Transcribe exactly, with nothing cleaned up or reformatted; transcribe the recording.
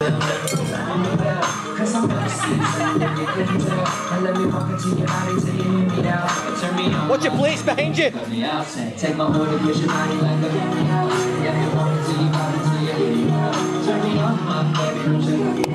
Watch your place behind you. Take my mood and push your body like a yeah, you want to see you, body to you. Turn me on, my baby.